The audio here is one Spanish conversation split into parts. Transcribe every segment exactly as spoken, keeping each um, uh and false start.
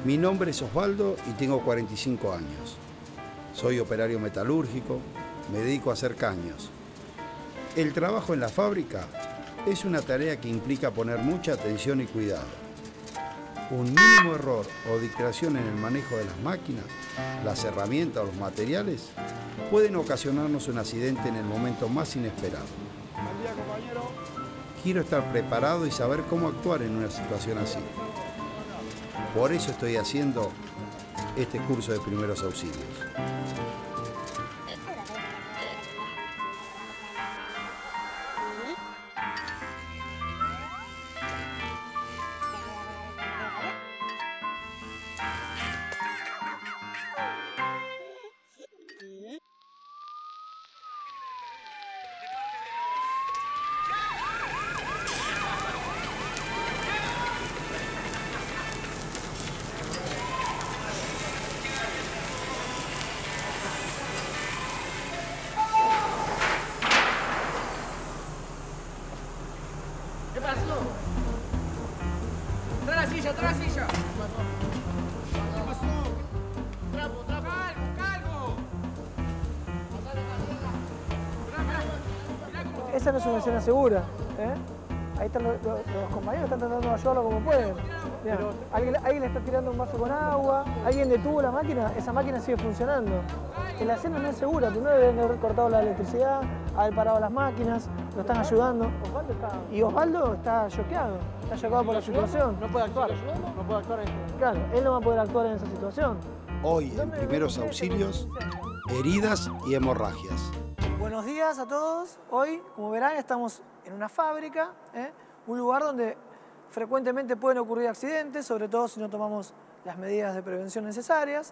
Mi nombre es Osvaldo y tengo cuarenta y cinco años. Soy operario metalúrgico, me dedico a hacer caños. El trabajo en la fábrica es una tarea que implica poner mucha atención y cuidado. Un mínimo error o distracción en el manejo de las máquinas, las herramientas o los materiales pueden ocasionarnos un accidente en el momento más inesperado. Buen día, compañero. Quiero estar preparado y saber cómo actuar en una situación así. Por eso estoy haciendo este curso de primeros auxilios. ¿Qué pasó? ¡Trae la silla, trae la silla! ¿Qué pasó? ¡Trapo, trapo! ¡Calvo, calvo! Esa no es una escena segura, ¿eh? Ahí están los, los, los compañeros, están tratando de ayudarlo como pueden. Mirá, alguien, alguien le está tirando un vaso con agua, alguien detuvo la máquina, esa máquina sigue funcionando. En la escena no es segura, primero deben haber cortado la electricidad, haber parado las máquinas, lo están ayudando. Osvaldo está... Y Osvaldo está choqueado, está choqueado por la situación. No puede actuar, no puede actuar en esto. Claro, él no va a poder actuar en esa situación. Hoy en primeros auxilios, heridas y hemorragias. Buenos días a todos. Hoy, como verán, estamos en una fábrica, ¿eh? Un lugar donde frecuentemente pueden ocurrir accidentes, sobre todo si no tomamos las medidas de prevención necesarias.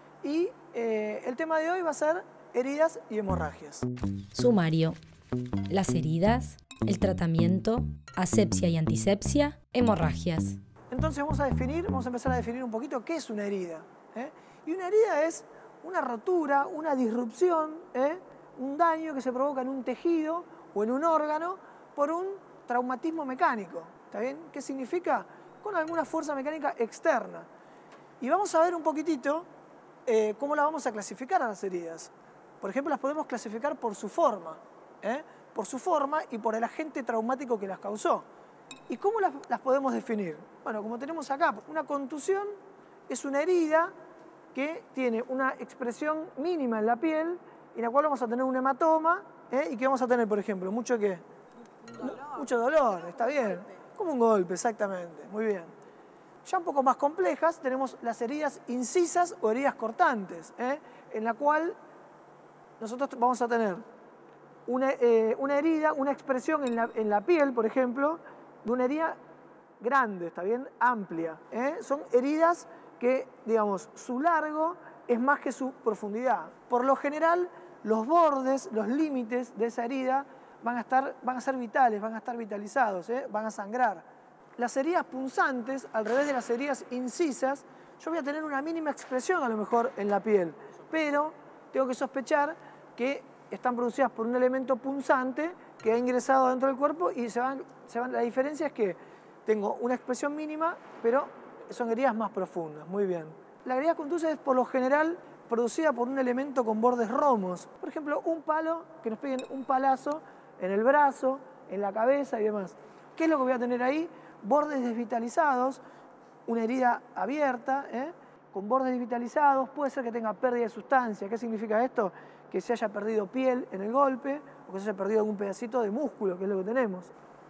Y eh, el tema de hoy va a ser heridas y hemorragias. Sumario. Las heridas, el tratamiento, asepsia y antisepsia, hemorragias. Entonces vamos a definir, vamos a empezar a definir un poquito qué es una herida, ¿eh? Y una herida es una rotura, una disrupción, ¿eh? Un daño que se provoca en un tejido o en un órgano por un traumatismo mecánico. ¿Está bien? ¿Qué significa? Con alguna fuerza mecánica externa. Y vamos a ver un poquitito eh, cómo las vamos a clasificar a las heridas. Por ejemplo, las podemos clasificar por su forma, ¿eh? Por su forma y por el agente traumático que las causó. ¿Y cómo las, las podemos definir? Bueno, como tenemos acá, una contusión es una herida que tiene una expresión mínima en la piel y en la cual vamos a tener un hematoma, ¿eh? Y que vamos a tener, por ejemplo, mucho ¿qué? Dolor. Mucho dolor, está bien. Como un golpe, exactamente, muy bien. Ya un poco más complejas tenemos las heridas incisas o heridas cortantes, ¿eh? En la cual nosotros vamos a tener una, eh, una herida, una expresión en la, en la piel, por ejemplo, de una herida grande, está bien, amplia, ¿eh? Son heridas que, digamos, su largo es más que su profundidad. Por lo general, los bordes, los límites de esa herida van a, estar, van a ser vitales, van a estar vitalizados, ¿eh? Van a sangrar. Las heridas punzantes, al revés de las heridas incisas, yo voy a tener una mínima expresión a lo mejor en la piel, pero tengo que sospechar que están producidas por un elemento punzante que ha ingresado dentro del cuerpo y se van, se van, la diferencia es que tengo una expresión mínima, pero son heridas más profundas. Muy bien. La herida contusa es por lo general producida por un elemento con bordes romos. Por ejemplo, un palo, que nos peguen un palazo en el brazo, en la cabeza y demás. ¿Qué es lo que voy a tener ahí? Bordes desvitalizados, una herida abierta, ¿eh? Con bordes desvitalizados, puede ser que tenga pérdida de sustancia. ¿Qué significa esto? Que se haya perdido piel en el golpe o que se haya perdido algún pedacito de músculo, que es lo que tenemos.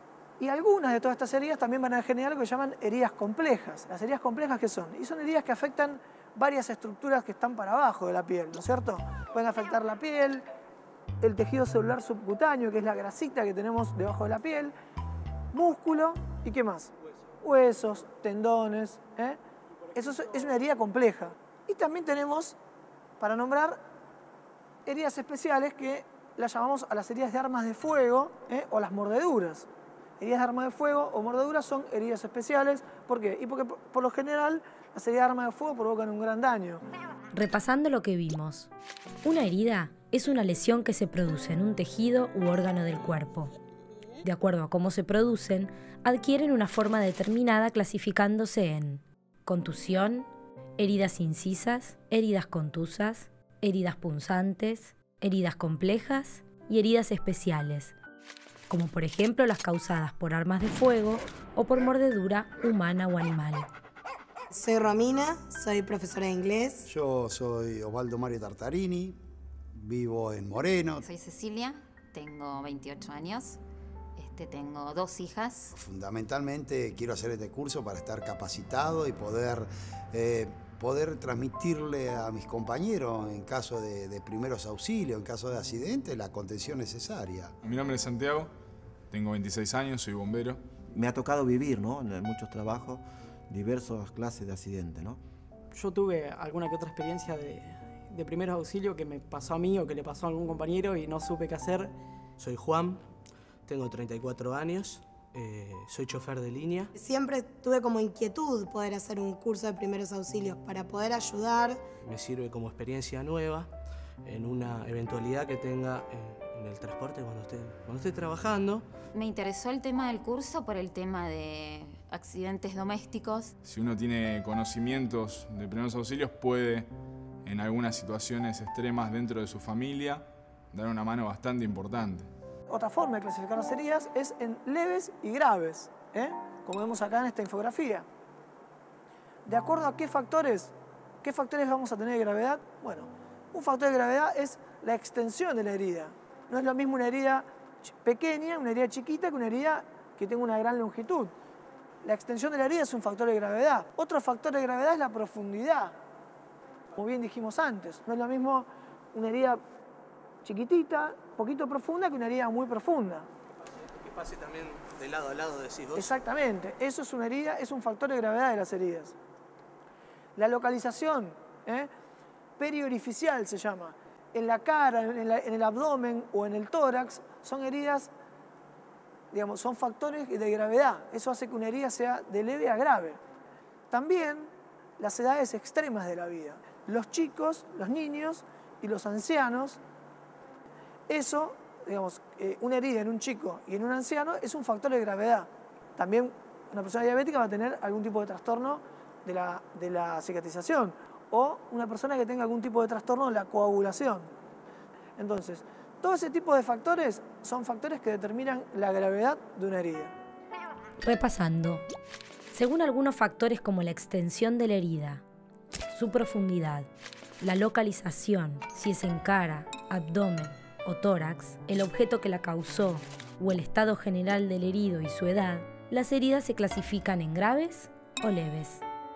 Y algunas de todas estas heridas también van a generar lo que llaman heridas complejas. ¿Las heridas complejas qué son? Y son heridas que afectan varias estructuras que están para abajo de la piel, ¿no es cierto? Pueden afectar la piel, el tejido celular subcutáneo, que es la grasita que tenemos debajo de la piel, músculo y ¿qué más? Huesos, tendones, ¿eh? Eso es una herida compleja. Y también tenemos, para nombrar, heridas especiales que las llamamos a las heridas de armas de fuego, ¿eh? O las mordeduras. Heridas de arma de fuego o mordeduras son heridas especiales. ¿Por qué? Y porque por lo general las heridas de arma de fuego provocan un gran daño. Repasando lo que vimos. Una herida es una lesión que se produce en un tejido u órgano del cuerpo. De acuerdo a cómo se producen, adquieren una forma determinada clasificándose en contusión, heridas incisas, heridas contusas, heridas punzantes, heridas complejas y heridas especiales, como por ejemplo las causadas por armas de fuego o por mordedura humana o animal. Soy Romina, soy profesora de inglés. Yo soy Osvaldo Mario Tartarini, vivo en Moreno. Soy Cecilia, tengo veintiocho años, este, tengo dos hijas. Fundamentalmente quiero hacer este curso para estar capacitado y poder, eh, poder transmitirle a mis compañeros en caso de, de primeros auxilios, en caso de accidente, la contención necesaria. Mi nombre es Santiago, tengo veintiséis años, soy bombero. Me ha tocado vivir, ¿no?, en muchos trabajos, diversas clases de accidentes, ¿no? Yo tuve alguna que otra experiencia de, de primeros auxilios que me pasó a mí o que le pasó a algún compañero y no supe qué hacer. Soy Juan, tengo treinta y cuatro años, eh, soy chofer de línea. Siempre tuve como inquietud poder hacer un curso de primeros auxilios para poder ayudar. Me sirve como experiencia nueva en una eventualidad que tenga en, en el transporte cuando esté, cuando esté trabajando. Me interesó el tema del curso por el tema de accidentes domésticos. Si uno tiene conocimientos de primeros auxilios, puede, en algunas situaciones extremas dentro de su familia, dar una mano bastante importante. Otra forma de clasificar las heridas es en leves y graves, ¿eh? Como vemos acá en esta infografía. ¿De acuerdo a qué factores? ¿Qué factores vamos a tener de gravedad? Bueno, un factor de gravedad es la extensión de la herida. No es lo mismo una herida pequeña, una herida chiquita, que una herida que tenga una gran longitud. La extensión de la herida es un factor de gravedad. Otro factor de gravedad es la profundidad. Como bien dijimos antes, no es lo mismo una herida chiquitita, poquito profunda, que una herida muy profunda. Que pase también de lado a lado, decís vos. Exactamente, eso es una herida, es un factor de gravedad de las heridas. La localización, ¿eh? periorificial se llama, en la cara, en, la, en el abdomen o en el tórax, son heridas, digamos, son factores de gravedad. Eso hace que una herida sea de leve a grave. También las edades extremas de la vida. Los chicos, los niños y los ancianos, eso, digamos, eh, una herida en un chico y en un anciano es un factor de gravedad. También una persona diabética va a tener algún tipo de trastorno de la, de la cicatrización, o una persona que tenga algún tipo de trastorno de la coagulación. Entonces, todo ese tipo de factores son factores que determinan la gravedad de una herida. Repasando, según algunos factores como la extensión de la herida, su profundidad, la localización, si es en cara, abdomen o tórax, el objeto que la causó o el estado general del herido y su edad, las heridas se clasifican en graves o leves.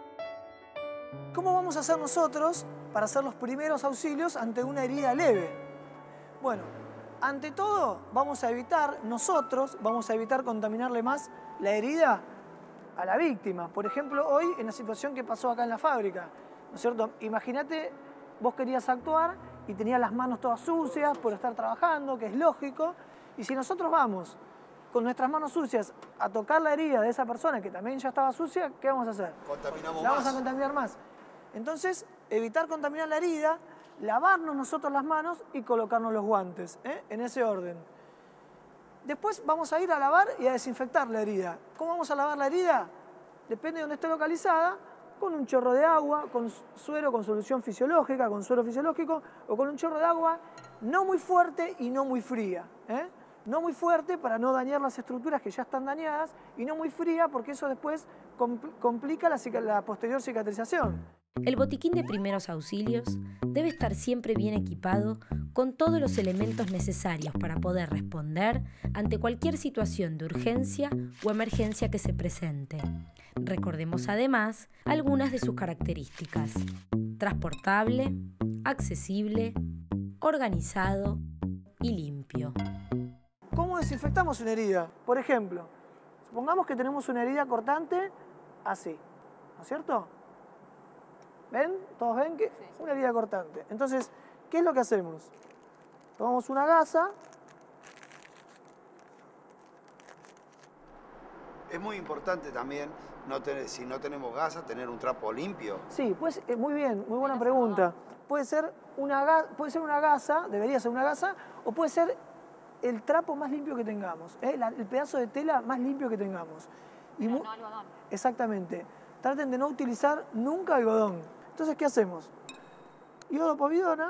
¿Cómo vamos a hacer nosotros para hacer los primeros auxilios ante una herida leve? Bueno, ante todo vamos a evitar, nosotros vamos a evitar contaminarle más la herida a la víctima. Por ejemplo, hoy en la situación que pasó acá en la fábrica, ¿no es cierto? Imagínate, vos querías actuar y tenías las manos todas sucias por estar trabajando, que es lógico, y si nosotros vamos con nuestras manos sucias a tocar la herida de esa persona que también ya estaba sucia, ¿qué vamos a hacer? Contaminamos La vamos más. a contaminar más. Entonces, evitar contaminar la herida, lavarnos nosotros las manos y colocarnos los guantes, ¿eh? En ese orden. Después vamos a ir a lavar y a desinfectar la herida. ¿Cómo vamos a lavar la herida? Depende de dónde esté localizada, con un chorro de agua, con suero, con solución fisiológica, con suero fisiológico, o con un chorro de agua no muy fuerte y no muy fría, ¿eh? No muy fuerte para no dañar las estructuras que ya están dañadas, y no muy fría porque eso después compl- complica la, la posterior cicatrización. El botiquín de primeros auxilios debe estar siempre bien equipado con todos los elementos necesarios para poder responder ante cualquier situación de urgencia o emergencia que se presente. Recordemos además algunas de sus características: transportable, accesible, organizado y limpio. ¿Cómo desinfectamos una herida? Por ejemplo, supongamos que tenemos una herida cortante así, ¿no es cierto? ¿Ven? ¿Todos ven que es una herida cortante? Entonces, ¿qué es lo que hacemos? Tomamos una gasa. Es muy importante también, no tener, si no tenemos gasa, tener un trapo limpio. Sí, pues eh, muy bien, muy buena pregunta. Puede ser, una ga- puede ser una gasa, debería ser una gasa, o puede ser el trapo más limpio que tengamos, ¿eh? La- el pedazo de tela más limpio que tengamos. Y Pero mu- no algodón. Exactamente. Traten de no utilizar nunca algodón. Entonces, ¿qué hacemos? Iodopovidona.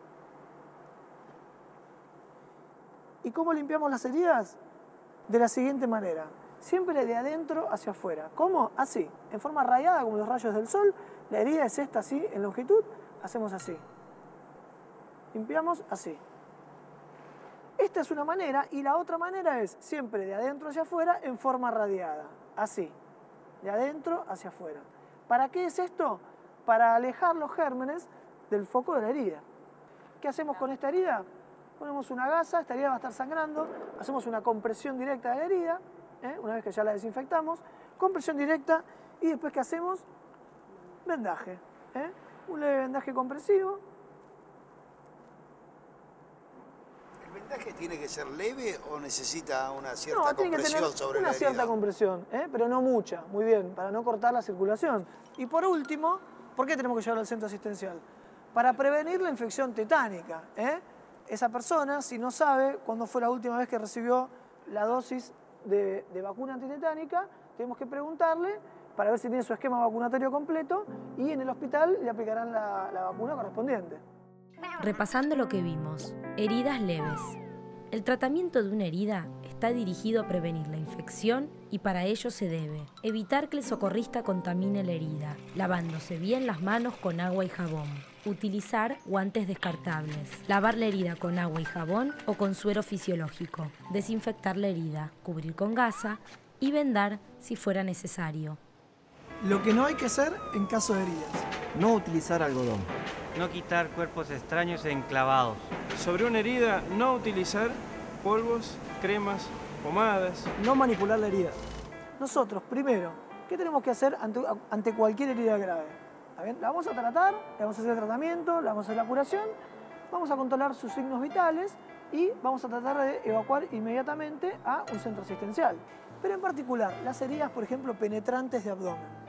¿Y cómo limpiamos las heridas? De la siguiente manera. Siempre de adentro hacia afuera. ¿Cómo? Así. En forma rayada, como los rayos del sol. La herida es esta así, en longitud. Hacemos así. Limpiamos así. Esta es una manera, y la otra manera es siempre de adentro hacia afuera en forma radiada. Así. De adentro hacia afuera. ¿Para qué es esto? Para alejar los gérmenes del foco de la herida. ¿Qué hacemos con esta herida? Ponemos una gasa, esta herida va a estar sangrando, hacemos una compresión directa de la herida, ¿eh? Una vez que ya la desinfectamos, compresión directa, y después ¿qué hacemos? Vendaje. ¿eh? Un leve vendaje compresivo. ¿El vendaje tiene que ser leve o necesita una cierta No, tiene que compresión tener sobre una la herida? cierta compresión, ¿eh? Pero no mucha, muy bien, para no cortar la circulación. Y por último, ¿por qué tenemos que llevarlo al centro asistencial? Para prevenir la infección tetánica. ¿eh? Esa persona, si no sabe cuándo fue la última vez que recibió la dosis de, de vacuna antitetánica, tenemos que preguntarle para ver si tiene su esquema vacunatorio completo y en el hospital le aplicarán la, la vacuna correspondiente. Repasando lo que vimos, heridas leves. El tratamiento de una herida está dirigido a prevenir la infección y para ello se debe evitar que el socorrista contamine la herida, lavándose bien las manos con agua y jabón, utilizar guantes descartables, lavar la herida con agua y jabón o con suero fisiológico, desinfectar la herida, cubrir con gasa y vendar si fuera necesario. Lo que no hay que hacer en caso de heridas. No utilizar algodón. No quitar cuerpos extraños e enclavados. Sobre una herida, no utilizar polvos, cremas, pomadas. No manipular la herida. Nosotros, primero, ¿qué tenemos que hacer ante, ante cualquier herida grave? ¿Está bien? La vamos a tratar, le vamos a hacer el tratamiento, le vamos a hacer la curación, vamos a controlar sus signos vitales y vamos a tratar de evacuar inmediatamente a un centro asistencial. Pero en particular, las heridas, por ejemplo, penetrantes de abdomen.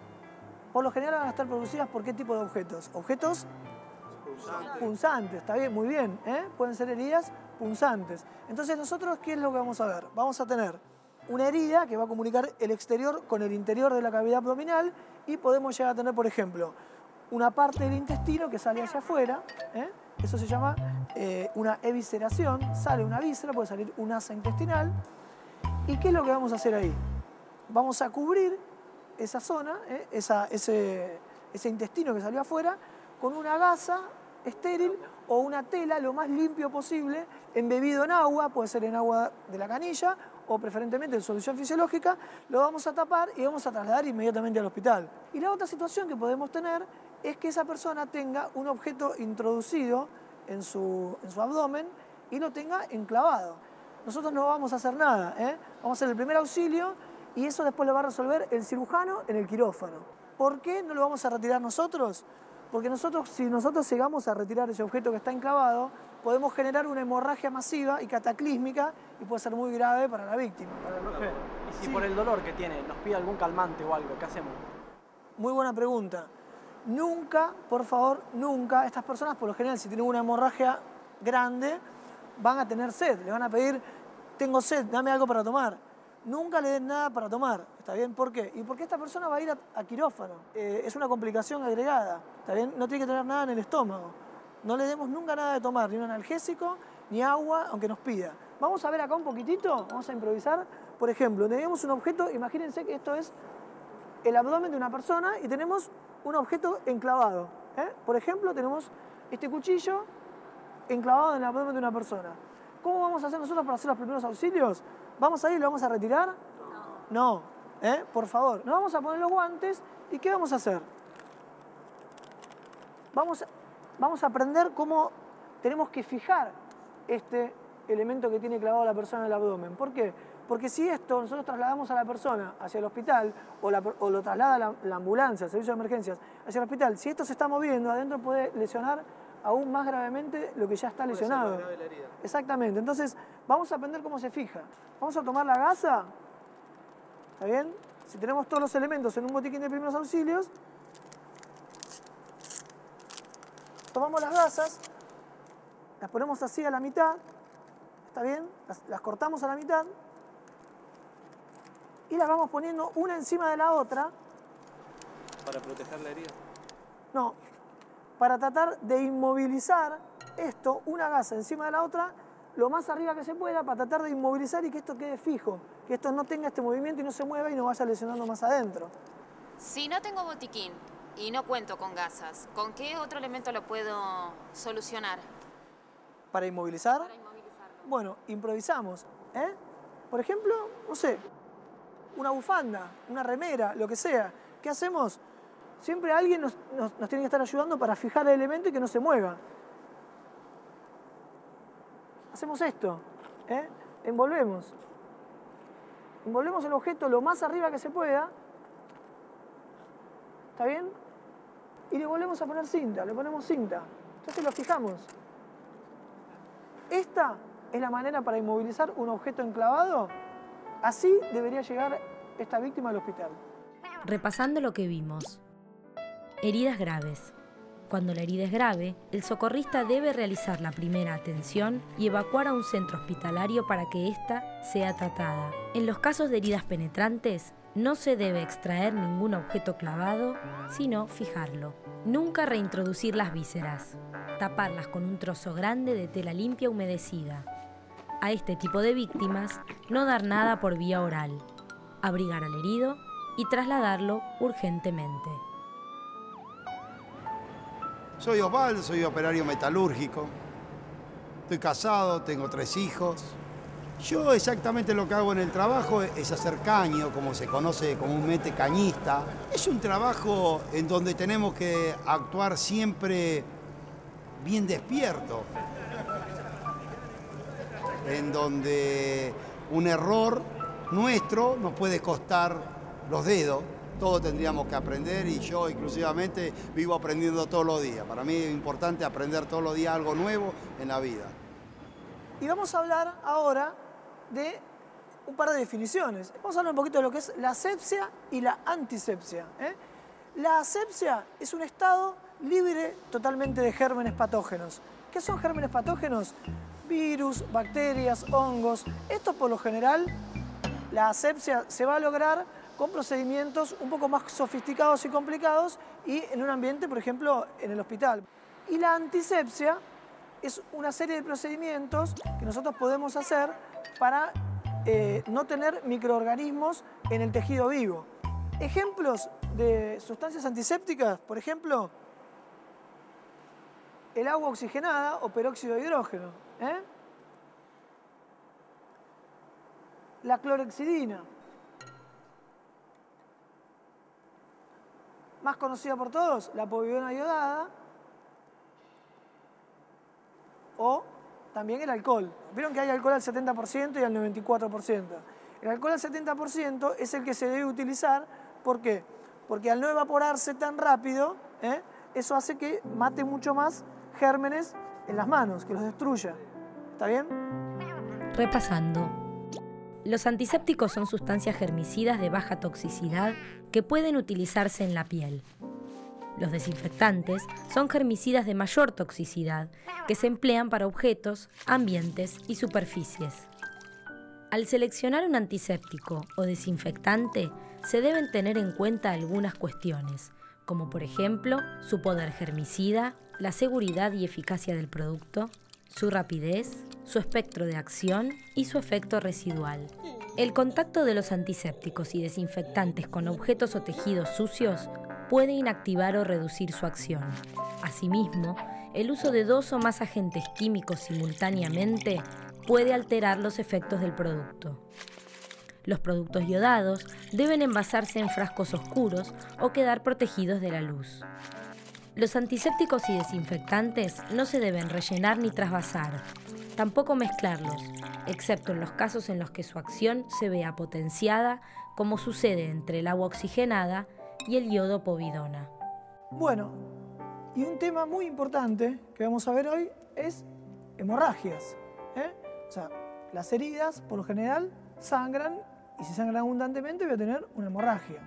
Por lo general van a estar producidas por qué tipo de objetos. Objetos punzantes, punzantes está bien, muy bien. ¿eh? Pueden ser heridas punzantes. Entonces nosotros, ¿qué es lo que vamos a ver? Vamos a tener una herida que va a comunicar el exterior con el interior de la cavidad abdominal y podemos llegar a tener, por ejemplo, una parte del intestino que sale hacia afuera. ¿eh? Eso se llama eh, una evisceración. Sale una víscera, puede salir un asa intestinal. ¿Y qué es lo que vamos a hacer ahí? Vamos a cubrir esa zona, ¿eh? esa, ese, ese intestino que salió afuera, con una gasa estéril o una tela lo más limpio posible, embebido en agua, puede ser en agua de la canilla o preferentemente en solución fisiológica, lo vamos a tapar y vamos a trasladar inmediatamente al hospital. Y la otra situación que podemos tener es que esa persona tenga un objeto introducido en su, en su abdomen y lo tenga enclavado. Nosotros no vamos a hacer nada, ¿eh? vamos a hacer el primer auxilio y eso después lo va a resolver el cirujano en el quirófano. ¿Por qué no lo vamos a retirar nosotros? Porque nosotros, si nosotros llegamos a retirar ese objeto que está enclavado, podemos generar una hemorragia masiva y cataclísmica y puede ser muy grave para la víctima. Para el... Profe, y si Sí. por el dolor que tiene nos pide algún calmante o algo, ¿qué hacemos? Muy buena pregunta. Nunca, por favor, nunca, estas personas por lo general si tienen una hemorragia grande van a tener sed, le van a pedir, tengo sed, dame algo para tomar. Nunca le den nada para tomar, ¿está bien? ¿Por qué? Y porque esta persona va a ir a, a quirófano, eh, es una complicación agregada, ¿está bien? No tiene que tener nada en el estómago. No le demos nunca nada de tomar, ni un analgésico, ni agua, aunque nos pida. Vamos a ver acá un poquitito, vamos a improvisar. Por ejemplo, tenemos un objeto, imagínense que esto es el abdomen de una persona y tenemos un objeto enclavado. ¿eh? Por ejemplo, tenemos este cuchillo enclavado en el abdomen de una persona. ¿Cómo vamos a hacer nosotros para hacer los primeros auxilios? ¿Vamos a ir y lo vamos a retirar? No. no. ¿eh? Por favor, nos vamos a poner los guantes y ¿qué vamos a hacer? Vamos a, vamos a aprender cómo tenemos que fijar este elemento que tiene clavado la persona en el abdomen. ¿Por qué? Porque si esto nosotros trasladamos a la persona hacia el hospital o, la, o lo traslada la, la ambulancia, el servicio de emergencias, hacia el hospital, si esto se está moviendo, adentro puede lesionar aún más gravemente lo que ya está lesionado. Exactamente. Entonces, vamos a aprender cómo se fija. Vamos a tomar la gasa. ¿Está bien? Si tenemos todos los elementos en un botiquín de primeros auxilios, tomamos las gasas, las ponemos así a la mitad, ¿está bien? Las, las cortamos a la mitad y las vamos poniendo una encima de la otra. Para proteger la herida. No, para tratar de inmovilizar esto, una gasa encima de la otra, lo más arriba que se pueda, para tratar de inmovilizar y que esto quede fijo, que esto no tenga este movimiento y no se mueva y no vaya lesionando más adentro. Si no tengo botiquín y no cuento con gasas, ¿con qué otro elemento lo puedo solucionar? ¿Para inmovilizar? Para inmovilizarlo. Bueno, improvisamos. ¿eh? Por ejemplo, no sé, una bufanda, una remera, lo que sea. ¿Qué hacemos? Siempre alguien nos, nos, nos tiene que estar ayudando para fijar el elemento y que no se mueva. Hacemos esto, ¿eh? envolvemos. Envolvemos el objeto lo más arriba que se pueda. ¿Está bien? Y le volvemos a poner cinta, le ponemos cinta. Entonces lo fijamos. Esta es la manera para inmovilizar un objeto enclavado. Así debería llegar esta víctima al hospital. Repasando lo que vimos. Heridas graves. Cuando la herida es grave, el socorrista debe realizar la primera atención y evacuar a un centro hospitalario para que ésta sea tratada. En los casos de heridas penetrantes, no se debe extraer ningún objeto clavado, sino fijarlo. Nunca reintroducir las vísceras. Taparlas con un trozo grande de tela limpia humedecida. A este tipo de víctimas, no dar nada por vía oral. Abrigar al herido y trasladarlo urgentemente. Soy Osvaldo, soy operario metalúrgico. Estoy casado, tengo tres hijos. Yo exactamente lo que hago en el trabajo es hacer caño, como se conoce comúnmente cañista. Es un trabajo en donde tenemos que actuar siempre bien despierto. En donde un error nuestro nos puede costar los dedos. Todos tendríamos que aprender y yo inclusivamente vivo aprendiendo todos los días. Para mí es importante aprender todos los días algo nuevo en la vida. Y vamos a hablar ahora de un par de definiciones. Vamos a hablar un poquito de lo que es la asepsia y la antisepsia. ¿eh? La asepsia es un estado libre totalmente de gérmenes patógenos. ¿Qué son gérmenes patógenos? Virus, bacterias, hongos. Esto por lo general, la asepsia se va a lograr con procedimientos un poco más sofisticados y complicados y en un ambiente, por ejemplo, en el hospital. Y la antisepsia es una serie de procedimientos que nosotros podemos hacer para eh, no tener microorganismos en el tejido vivo. Ejemplos de sustancias antisépticas, por ejemplo, el agua oxigenada o peróxido de hidrógeno. ¿eh? La clorhexidina. Más conocida por todos, la povidona iodada o también el alcohol. Vieron que hay alcohol al setenta por ciento y al noventa y cuatro por ciento. El alcohol al setenta por ciento es el que se debe utilizar. ¿Por qué? Porque al no evaporarse tan rápido, ¿eh? eso hace que mate mucho más gérmenes en las manos, que los destruya. ¿Está bien? Repasando. Los antisépticos son sustancias germicidas de baja toxicidad que pueden utilizarse en la piel. Los desinfectantes son germicidas de mayor toxicidad que se emplean para objetos, ambientes y superficies. Al seleccionar un antiséptico o desinfectante, se deben tener en cuenta algunas cuestiones, como por ejemplo su poder germicida, la seguridad y eficacia del producto, su rapidez, su espectro de acción y su efecto residual. El contacto de los antisépticos y desinfectantes con objetos o tejidos sucios puede inactivar o reducir su acción. Asimismo, el uso de dos o más agentes químicos simultáneamente puede alterar los efectos del producto. Los productos yodados deben envasarse en frascos oscuros o quedar protegidos de la luz. Los antisépticos y desinfectantes no se deben rellenar ni trasvasar, tampoco mezclarlos, excepto en los casos en los que su acción se vea potenciada, como sucede entre el agua oxigenada y el yodo povidona. Bueno, y un tema muy importante que vamos a ver hoy es hemorragias. ¿eh? O sea, las heridas, por lo general, sangran y si sangran abundantemente voy a tener una hemorragia.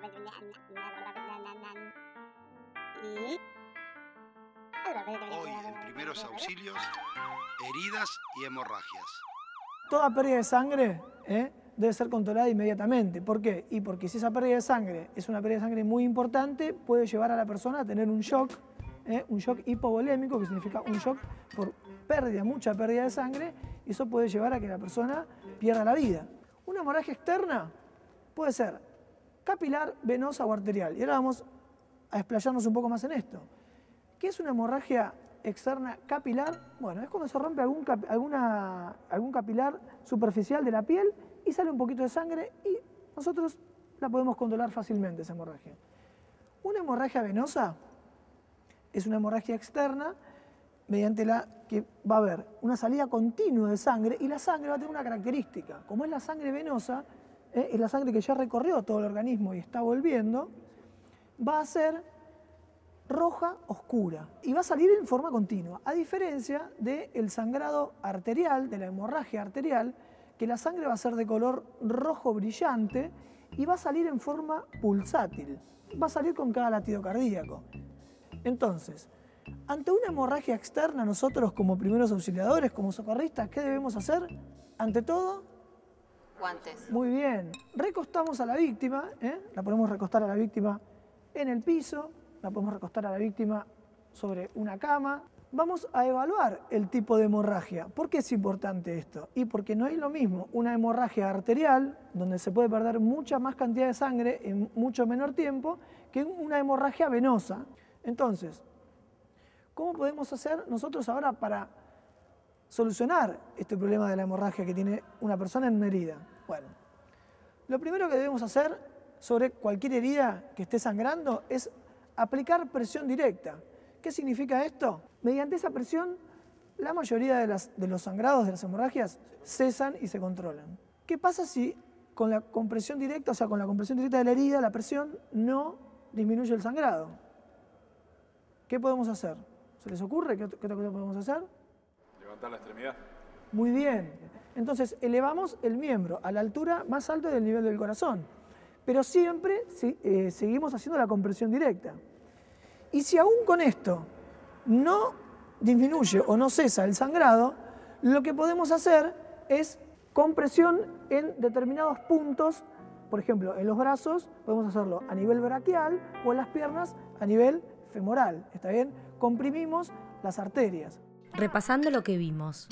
Hoy en Primeros Auxilios, heridas y hemorragias. Toda pérdida de sangre ¿eh? debe ser controlada inmediatamente. ¿Por qué? Y porque si esa pérdida de sangre es una pérdida de sangre muy importante, puede llevar a la persona a tener un shock, ¿eh? un shock hipovolémico, que significa un shock por pérdida, mucha pérdida de sangre, y eso puede llevar a que la persona pierda la vida. Una hemorragia externa puede ser capilar, venosa o arterial. Y ahora vamos a explayarnos un poco más en esto. ¿Qué es una hemorragia externa capilar? Bueno, es cuando se rompe algún, cap alguna, algún capilar superficial de la piel y sale un poquito de sangre y nosotros la podemos controlar fácilmente, esa hemorragia. Una hemorragia venosa es una hemorragia externa mediante la que va a haber una salida continua de sangre y la sangre va a tener una característica. Como es la sangre venosa, eh, es la sangre que ya recorrió todo el organismo y está volviendo, va a ser roja oscura y va a salir en forma continua, a diferencia del sangrado arterial, de la hemorragia arterial, que la sangre va a ser de color rojo brillante y va a salir en forma pulsátil, va a salir con cada latido cardíaco. Entonces, ante una hemorragia externa, nosotros como primeros auxiliadores, como socorristas, ¿qué debemos hacer? Ante todo, guantes. Muy bien, recostamos a la víctima, ¿eh? La podemos recostar a la víctima en el piso, la podemos recostar a la víctima sobre una cama. Vamos a evaluar el tipo de hemorragia. ¿Por qué es importante esto? Y porque no es lo mismo una hemorragia arterial, donde se puede perder mucha más cantidad de sangre en mucho menor tiempo, que una hemorragia venosa. Entonces, ¿cómo podemos hacer nosotros ahora para solucionar este problema de la hemorragia que tiene una persona en una herida? Bueno, lo primero que debemos hacer sobre cualquier herida que esté sangrando es aplicar presión directa. ¿Qué significa esto? Mediante esa presión, la mayoría de, las, de los sangrados de las hemorragias cesan y se controlan. ¿Qué pasa si con la compresión directa, o sea, con la compresión directa de la herida, la presión no disminuye el sangrado? ¿Qué podemos hacer? ¿Se les ocurre? ¿Qué, qué otra cosa podemos hacer? Levantar la extremidad. Muy bien. Entonces, elevamos el miembro a la altura más alta del nivel del corazón. Pero siempre eh, seguimos haciendo la compresión directa. Y si aún con esto no disminuye o no cesa el sangrado, lo que podemos hacer es compresión en determinados puntos. Por ejemplo, en los brazos podemos hacerlo a nivel braquial o en las piernas a nivel femoral. ¿Está bien? Comprimimos las arterias. Repasando lo que vimos.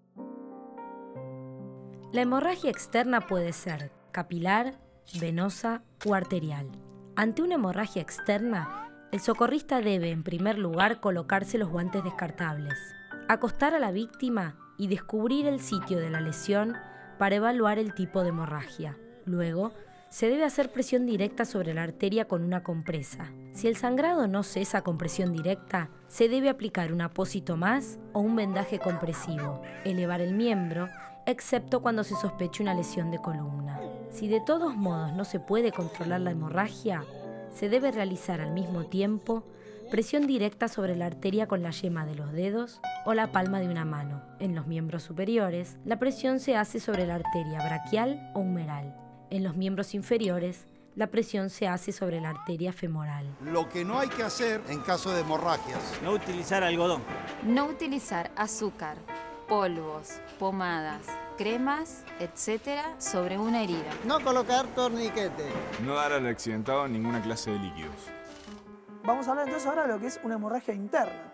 La hemorragia externa puede ser capilar, venosa o arterial. Ante una hemorragia externa, el socorrista debe, en primer lugar, colocarse los guantes descartables, acostar a la víctima y descubrir el sitio de la lesión para evaluar el tipo de hemorragia. Luego, se debe hacer presión directa sobre la arteria con una compresa. Si el sangrado no cesa con presión directa, se debe aplicar un apósito más o un vendaje compresivo, elevar el miembro, excepto cuando se sospeche una lesión de columna. Si de todos modos no se puede controlar la hemorragia, se debe realizar al mismo tiempo presión directa sobre la arteria con la yema de los dedos o la palma de una mano. En los miembros superiores, la presión se hace sobre la arteria braquial o humeral. En los miembros inferiores, la presión se hace sobre la arteria femoral. Lo que no hay que hacer en caso de hemorragias. No utilizar algodón. No utilizar azúcar, polvos, pomadas, cremas, etcétera, sobre una herida. No colocar torniquete. No dar al accidentado ninguna clase de líquidos. Vamos a hablar entonces ahora de lo que es una hemorragia interna.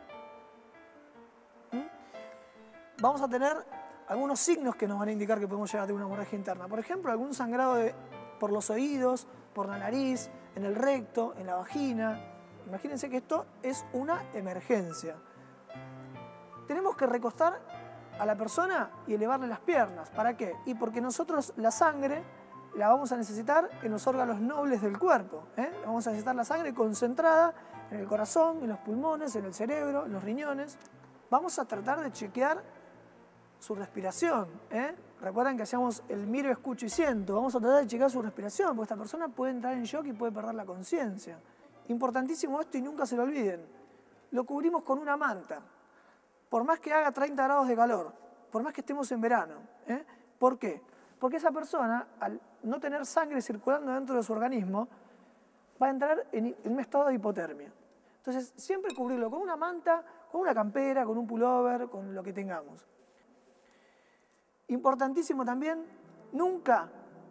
¿Mm? Vamos a tener algunos signos que nos van a indicar que podemos llegar a tener una hemorragia interna. Por ejemplo, algún sangrado de, por los oídos, por la nariz, en el recto, en la vagina. Imagínense que esto es una emergencia. Tenemos que recostar a la persona y elevarle las piernas. ¿Para qué? Y porque nosotros la sangre la vamos a necesitar en los órganos nobles del cuerpo. ¿eh? Vamos a necesitar la sangre concentrada en el corazón, en los pulmones, en el cerebro, en los riñones. Vamos a tratar de chequear su respiración. ¿eh? Recuerden que hacíamos el miro, escucho y siento. Vamos a tratar de chequear su respiración, porque esta persona puede entrar en shock y puede perder la conciencia. Importantísimo esto y nunca se lo olviden. Lo cubrimos con una manta. Por más que haga treinta grados de calor, por más que estemos en verano. ¿eh? ¿Por qué? Porque esa persona, al no tener sangre circulando dentro de su organismo, va a entrar en un estado de hipotermia. Entonces, siempre cubrirlo con una manta, con una campera, con un pullover, con lo que tengamos. Importantísimo también, nunca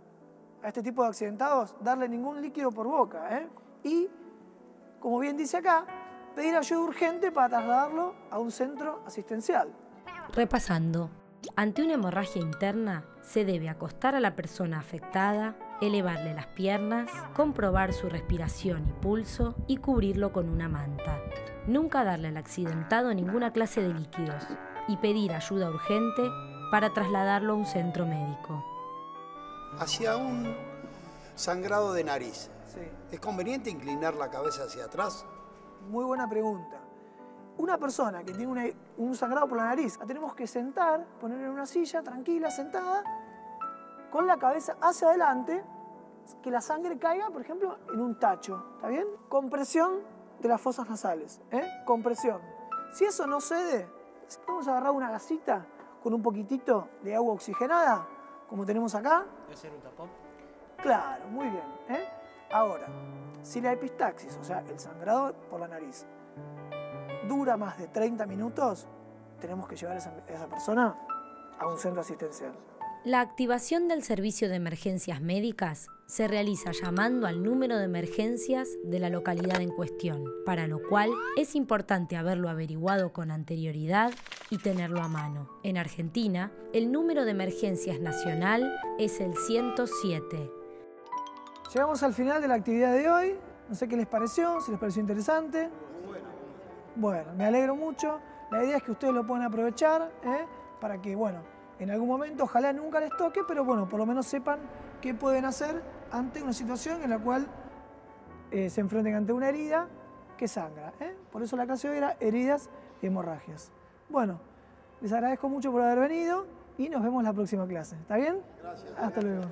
a este tipo de accidentados darle ningún líquido por boca, ¿eh? Y, como bien dice acá, pedir ayuda urgente para trasladarlo a un centro asistencial. Repasando, ante una hemorragia interna se debe acostar a la persona afectada, elevarle las piernas, comprobar su respiración y pulso y cubrirlo con una manta. Nunca darle al accidentado ninguna clase de líquidos y pedir ayuda urgente para trasladarlo a un centro médico. Hacia un sangrado de nariz, Sí. ¿es conveniente inclinar la cabeza hacia atrás? Muy buena pregunta. Una persona que tiene una- un sangrado por la nariz, la tenemos que sentar, poner en una silla tranquila, sentada, con la cabeza hacia adelante, que la sangre caiga, por ejemplo, en un tacho, ¿está bien? Compresión de las fosas nasales, ¿eh? Compresión. Si eso no cede, vamos a agarrar una gasita con un poquitito de agua oxigenada, como tenemos acá. ¿Puede ser un tapón? Claro, muy bien, ¿eh? Ahora, si la epistaxis, o sea, el sangrado por la nariz, dura más de treinta minutos, tenemos que llevar a esa, a esa persona a un centro asistencial. La activación del servicio de emergencias médicas se realiza llamando al número de emergencias de la localidad en cuestión, para lo cual es importante haberlo averiguado con anterioridad y tenerlo a mano. En Argentina, el número de emergencias nacional es el ciento siete. Llegamos al final de la actividad de hoy. No sé qué les pareció, si les pareció interesante. Bueno, me alegro mucho. La idea es que ustedes lo puedan aprovechar, ¿eh? Para que, bueno, en algún momento, ojalá nunca les toque, pero bueno, por lo menos sepan qué pueden hacer ante una situación en la cual eh, se enfrenten ante una herida que sangra, ¿eh? Por eso la clase de hoy era heridas y hemorragias. Bueno, les agradezco mucho por haber venido y nos vemos la próxima clase. ¿Está bien? Gracias. Hasta luego.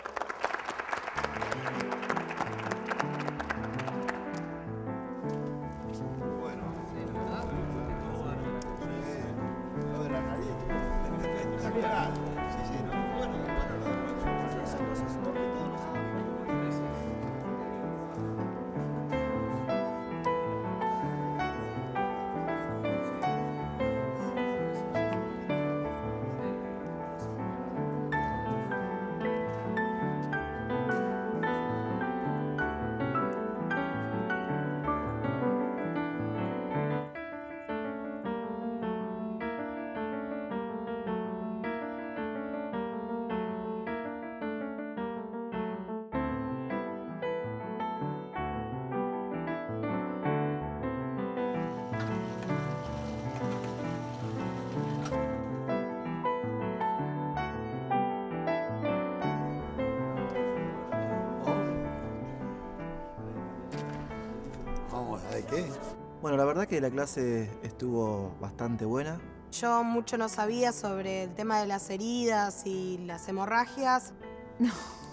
¿De qué? Bueno, la verdad que la clase estuvo bastante buena. Yo mucho no sabía sobre el tema de las heridas y las hemorragias. No.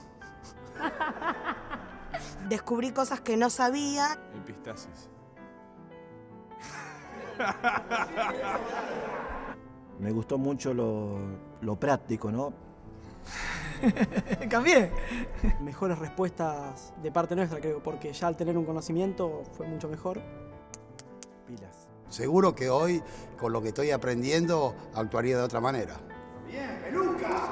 Descubrí cosas que no sabía. Epistasis. Me gustó mucho lo, lo práctico, ¿no? Cambié. Mejores respuestas de parte nuestra, creo, porque ya al tener un conocimiento fue mucho mejor. Pilas. Seguro que hoy, con lo que estoy aprendiendo, actuaría de otra manera. Bien, peluca.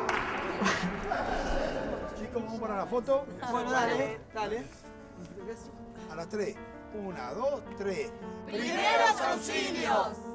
Chicos, vamos para la foto. Bueno, dale, dale. A las tres. Una, dos, tres. ¡Primeros auxilios!